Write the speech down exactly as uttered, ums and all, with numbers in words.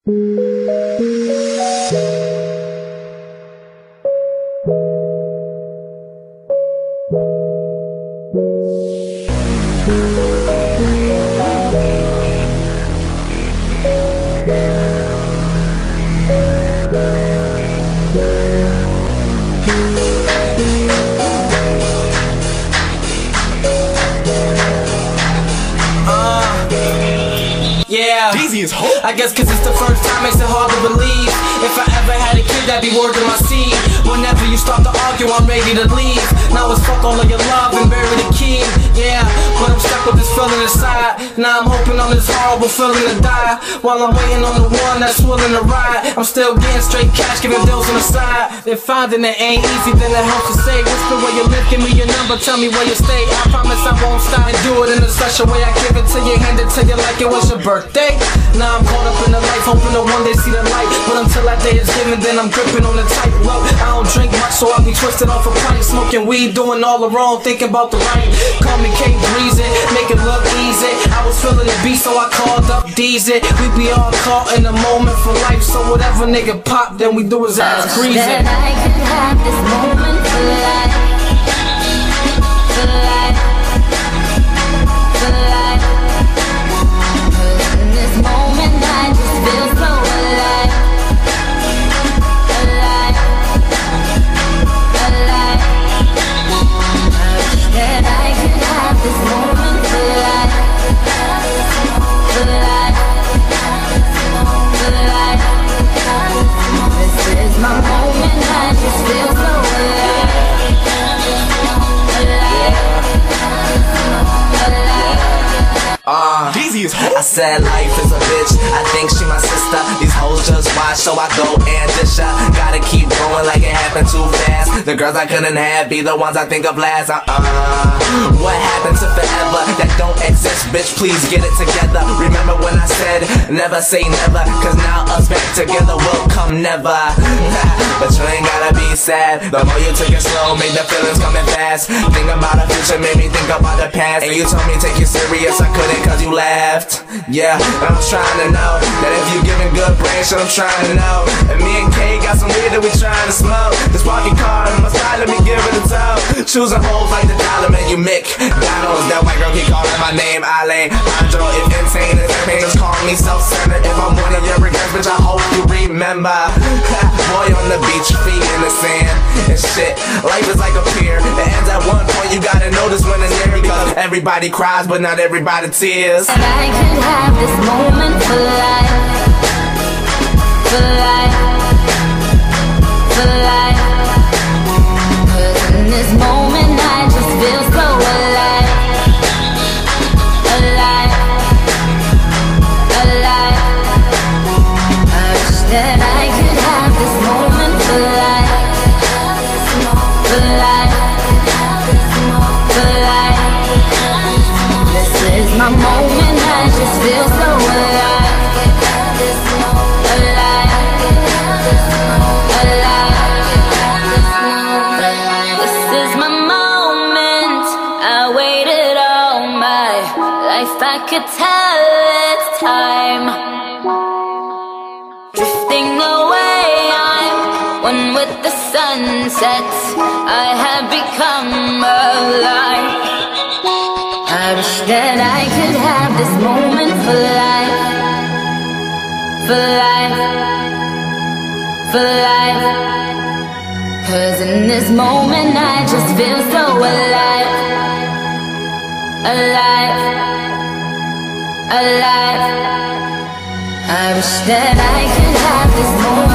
Yeah, Jeezy is hope. I guess cause it's the first time makes it hard to believe. If I ever had a kid, that'd be word to my seed. Whenever you start to argue, I'm ready to leave. Now it's fuck all of your love and bury the key. Yeah, but I'm stuck with this feeling inside. Now I'm hoping on this horrible feeling to die. While I'm waiting on the one that's willing to ride, I'm still getting straight cash, giving deals on the side. They're finding it ain't easy, then it helps to say, whisper where you live, give me your number, tell me where you stay. I promise I won't stop and do it in a such a way. I give it to you, hand it to you like it was your birthday. Now I'm caught up in the life, hoping to one day see the light. But until that day is given, then I'm gripping on the tightrope. I don't drink much, so I'll be twisted off a pipe, smoking weed, doing all the wrong, thinking about the right. Call me K Breezy, make it look easy. I was feeling the beat, so I called up Deezy. We be all caught in a moment for life, so whatever nigga pop, then we do his ass greasy. That I could have this moment for life, for life, for life. In this moment I just feel so alive, alive, alive. I wish that I could have this moment for life, for life, for life. This is my moment, I just feel so alive, alive, alive. Uh, Jeezy is hope. I said life is a bitch, I think she my sister. These hoes just watch, so I go and dish her. Gotta keep going like it happened too fast. The girls I couldn't have be the ones I think of last. Uh-uh. What happened to forever? That don't exist, bitch, please get it together. Remember when I said, never say never, cause now us back together will come never. But you ain't gotta be sad. The more you took it slow, made the feelings coming fast. Think about the future, made me think about the past. And you told me take you serious, I couldn't cause you laughed. Yeah, and I'm trying to know that if you giving good brain shit, I'm trying to know. And me and Kay got some weed that we trying to smoke. This walking car in my side, let me give it a toe. Choosing holes like the dollar man, you Mick Donald's. That white girl keep calling my name, Ale Andro. If insane is pain, just call me self-centered. If I'm one of your regrets, bitch, I hope you remember. Boy on the beach, feet in the sand and shit. Life is like a pier, it ends at one point. You gotta notice when it's near, because everybody cries, but not everybody tears. And I could have this moment for life, for life, for life. Cause in this moment I just feel so alive, alive, alive. I wish that I could have this moment for life, for life, for life. This is my moment, I just feel so alive, alive, alive. This is my moment, I waited all my life, I could tell it's time. Drifting away, I'm one with the sunset, I have become alive. I wish that I could have this moment for life, for life, for life. Cause in this moment I just feel so alive, alive, alive. I wish that I could have this moment.